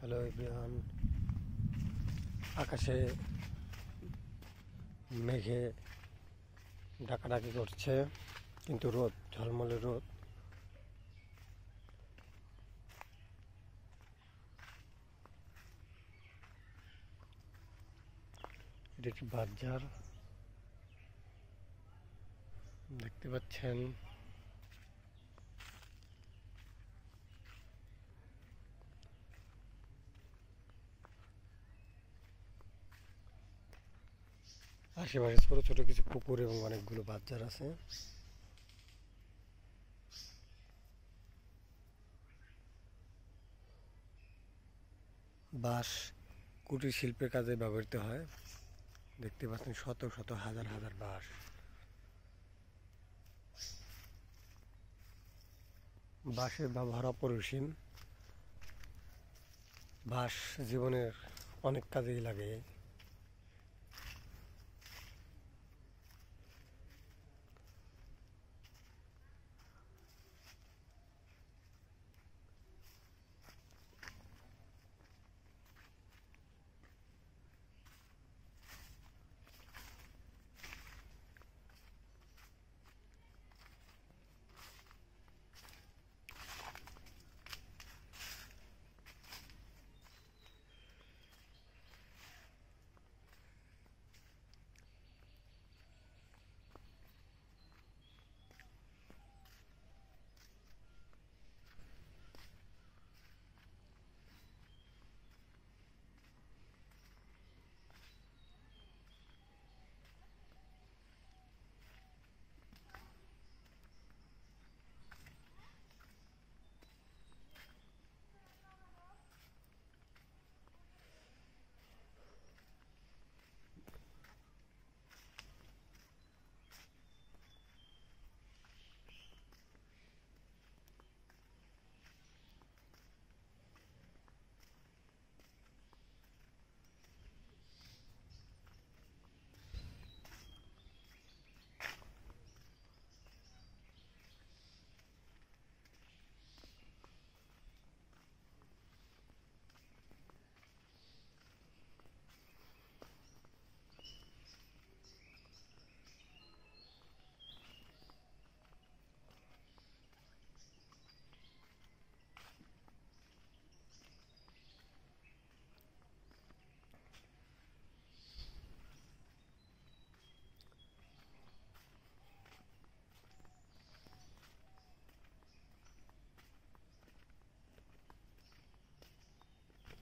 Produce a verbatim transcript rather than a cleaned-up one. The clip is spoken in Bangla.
হ্যালো এভরিওয়ান, আকাশে মেঘে ডাকাডাকি করছে, কিন্তু রোদ, ঝলমলে রোদ। এটি একটি বাজার, দেখতে পাচ্ছেন। আশেপাশে ছোট ছোট কিছু পুকুর এবং অনেকগুলো বাজার আছে। বাঁশ কুটির শিল্পের কাজে ব্যবহৃত হয়। দেখতে পাচ্ছেন শত শত হাজার হাজার বাঁশ। বাঁশের ব্যবহার অপরিসীম। বাঁশ জীবনের অনেক কাজেই লাগে।